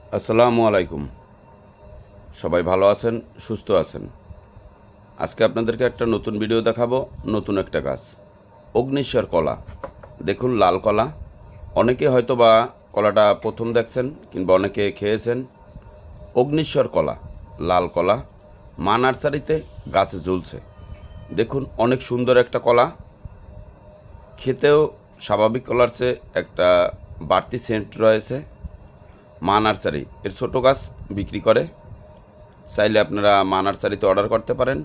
আসসালামু আলাইকুম। সবাই ভালো আছেন, সুস্থ আছেন। আজকে আপনাদেরকে একটা নতুন ভিডিও দেখাবো। নতুন একটা গাছ, অগ্নিশ্বর কলা। দেখুন, লাল কলা। অনেকে হয়তো বা কলাটা প্রথম দেখছেন কিংবা অনেকে খেয়েছেন। অগ্নিশ্বর কলা, লাল কলা, মা নার্সারিতে গাছে ঝুলছে। দেখুন, অনেক সুন্দর একটা কলা। খেতেও স্বাভাবিক কলার চেয়ে একটা বাড়তি সেন্ট রয়েছে। মা নার্সারি এর ছোটো গাছ বিক্রি করে। চাইলে আপনারা মা নার্সারিতে অর্ডার করতে পারেন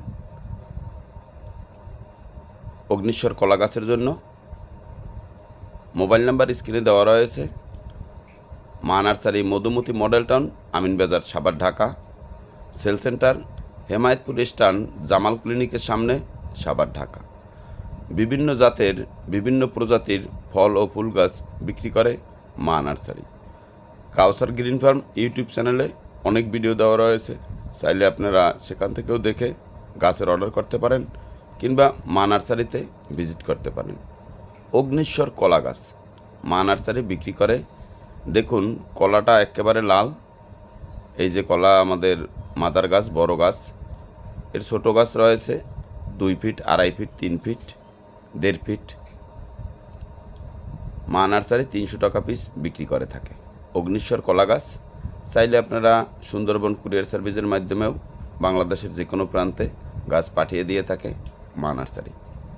অগ্নিশ্বর কলা গাছের জন্য। মোবাইল নাম্বার স্ক্রিনে দেওয়া রয়েছে। Maa nursery, Madhumati model town, Aminbazar, Savar, Dhaka. Sale centre Hemayetpur stand, Jamal ক্লিনিকের সামনে, সাভার, ঢাকা। বিভিন্ন জাতের, বিভিন্ন প্রজাতির ফল ও ফুল গাছ বিক্রি করে Maa nursery. Kausar green farm YouTube চ্যানেলে অনেক ভিডিও দেওয়া রয়েছে। চাইলে আপনারা সেখান থেকেও দেখে গাছের অর্ডার করতে পারেন কিংবা মা নার্সারিতে ভিজিট করতে পারেন। অগ্নিশ্বর কলা গাছ মা নার্সারি বিক্রি করে। দেখুন, কলাটা একেবারে লাল। এই যে কলা, আমাদের মাদার গাছ, বড় গাছ। এর ছোটো গাছ রয়েছে 2 feet, 2.5 feet, 3 feet, 1.5 feet. Maa nursery 300 টাকা পিস বিক্রি করে থাকে অগ্নিশ্বর কলা গাছ। চাইলে আপনারা সুন্দরবন কুরিয়ার সার্ভিসের মাধ্যমেও বাংলাদেশের যে কোনো প্রান্তে গাছ পাঠিয়ে দিয়ে থাকে মা নার্সারি।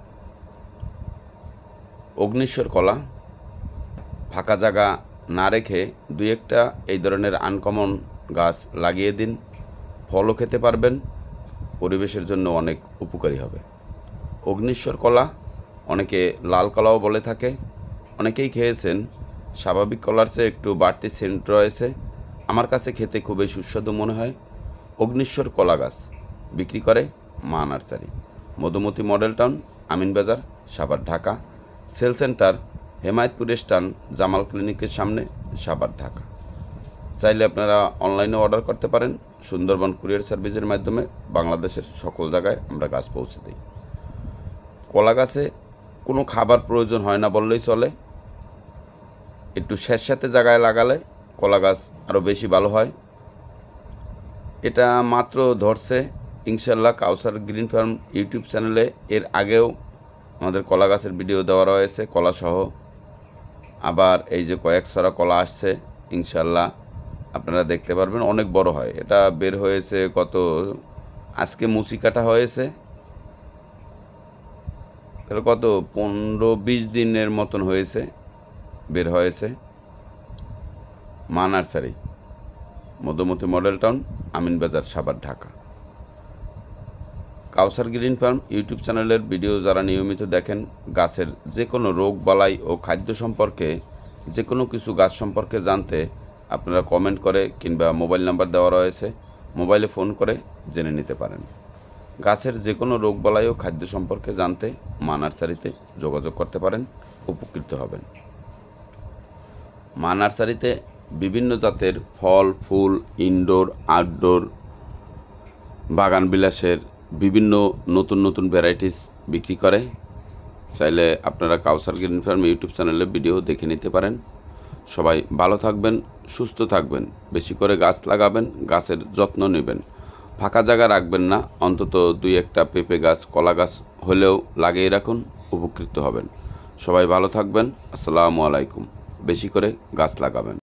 অগ্নিশ্বর কলা ফাঁকা জায়গা না রেখে 2-1টা এই ধরনের আনকমন গাছ লাগিয়ে দিন। ফলও খেতে পারবেন, পরিবেশের জন্য অনেক উপকারী হবে। অগ্নিশ্বর কলা অনেকে লাল কলাও বলে থাকে। অনেকেই খেয়েছেন। স্বাভাবিক কলার চেয়ে একটু বাড়তি সেন্ট রয়েছে। আমার কাছে খেতে খুবই সুস্বাদু মনে হয়। অগ্নিশ্বর কলা গাছ বিক্রি করে Maa nursery, Madhumati model town, Aminbazar, Savar, Dhaka. Sale centre Hemayetpur stand, Jamal ক্লিনিকের সামনে, সাভার, ঢাকা। চাইলে আপনারা অনলাইনে অর্ডার করতে পারেন। সুন্দরবন কুরিয়ার সার্ভিসের মাধ্যমে বাংলাদেশের সকল জায়গায় আমরা গাছ পৌঁছে দিই। কলা গাছে কোনো খাবার প্রয়োজন হয় না বললেই চলে। একটু স্যাঁতস্যাঁতে জায়গায় লাগালে কলা গাছ আরও বেশি ভালো হয়। এটা মাত্র ধরছে ইনশাল্লাহ কাউসার গ্রিন ফার্ম ইউটিউব চ্যানেলে। এর আগেও আমাদের কলা গাছের ভিডিও দেওয়া রয়েছে, কলাসহ। আবার এই যে কয়েক ছড়া কলা আসছে, ইনশাল্লাহ আপনারা দেখতে পারবেন। অনেক বড় হয়। এটা বের হয়েছে আজকে মুচি কাটা হয়েছে, কত 15-20 দিনের মতন হয়েছে, বের হয়েছে। Maa nursery, Madhumati model town, Aminbazar, Savar, Dhaka. Kausar green farm YouTube চ্যানেলের ভিডিও যারা নিয়মিত দেখেন, গাছের যে কোনো রোগ বালাই ও খাদ্য সম্পর্কে, যে কোনো কিছু গাছ সম্পর্কে জানতে আপনারা কমেন্ট করে কিংবা মোবাইল নাম্বার দেওয়া রয়েছে, মোবাইলে ফোন করে জেনে নিতে পারেন। গাছের যে কোনো রোগ বালাই ও খাদ্য সম্পর্কে জানতে মা নার্সারিতে যোগাযোগ করতে পারেন, উপকৃত হবেন। মা নার্সারিতে বিভিন্ন জাতের ফল, ফুল, ইনডোর, আউটডোর, বাগান বিলাসের বিভিন্ন নতুন নতুন ভ্যারাইটিস বিক্রি করে। চাইলে আপনারা কাউসার গ্রিন ফার্ম ইউটিউব চ্যানেলে ভিডিও দেখে নিতে পারেন। সবাই ভালো থাকবেন, সুস্থ থাকবেন। বেশি করে গাছ লাগাবেন, গাছের যত্ন নেবেন। ফাঁকা জায়গা রাখবেন না। অন্তত 2-1টা পেঁপে গাছ, কলা গাছ হলেও লাগিয়ে রাখুন, উপকৃত হবেন। সবাই ভালো থাকবেন। আসসালামু আলাইকুম। বেশি করে গাছ লাগাবেন।